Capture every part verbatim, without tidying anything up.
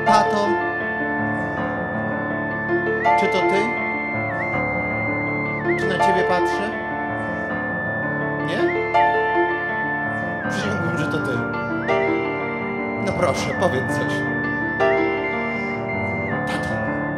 Tato, czy to ty? Czy na ciebie patrzę? Nie? Przysiągłbym, że to ty. No proszę, powiedz coś. Tato.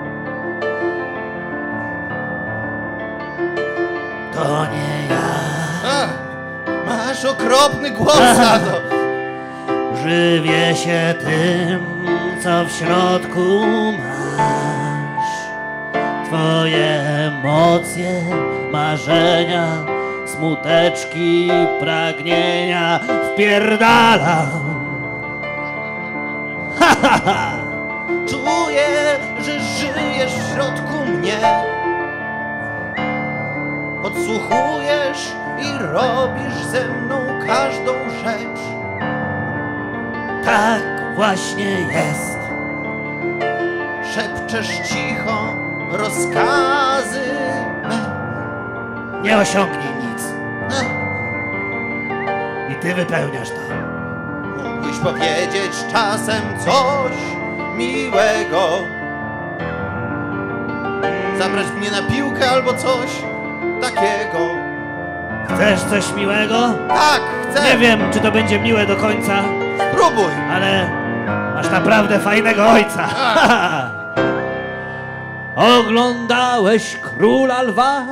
To nie ja. Ach, masz okropny głos, tato. Żywię się tym, co w środku masz. Twoje emocje, marzenia, smuteczki, pragnienia wpierdalam. Ha, ha, ha. Czuję, że żyjesz w środku mnie. Podsłuchujesz i robisz ze mną każdą rzecz. Tak właśnie jest. Szepczesz cicho rozkazy me. Nie osiągnie nic. Ech, I ty wypełniasz to. mógłbyś powiedzieć czasem coś miłego. Zabrać mnie na piłkę albo coś takiego. Chcesz coś miłego? Tak, chcę. Nie wiem, czy to będzie miłe do końca, Spróbuj. ale masz naprawdę fajnego ojca. Oglądałeś Króla Lwa?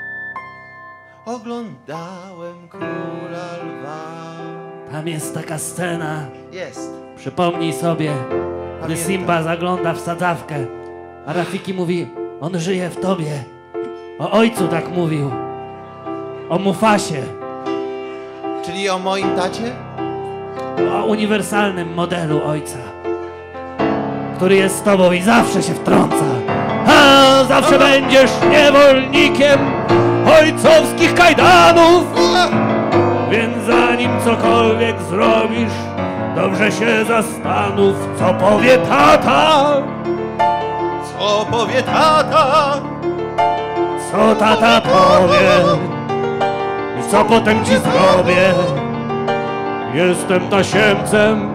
Oglądałem Króla Lwa. Tam jest taka scena. Jest. Przypomnij sobie, gdy Pamiętam. Simba zagląda w sadzawkę, a Rafiki mówi, on żyje w tobie. O ojcu tak mówił. O Mufasie. Czyli o moim tacie? O uniwersalnym modelu ojca, który jest z tobą i zawsze się wtrąca. A zawsze będziesz niewolnikiem ojcowskich kajdanów. Więc zanim cokolwiek zrobisz, dobrze się zastanów, co powie tata. Co powie tata? Co tata powie i co potem ci zrobię. Jestem tasiemcem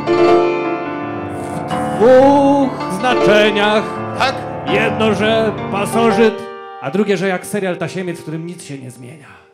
w dwóch znaczeniach. Tak? Jedno, że pasożyt, a drugie, że jak serial Tasiemiec, w którym nic się nie zmienia.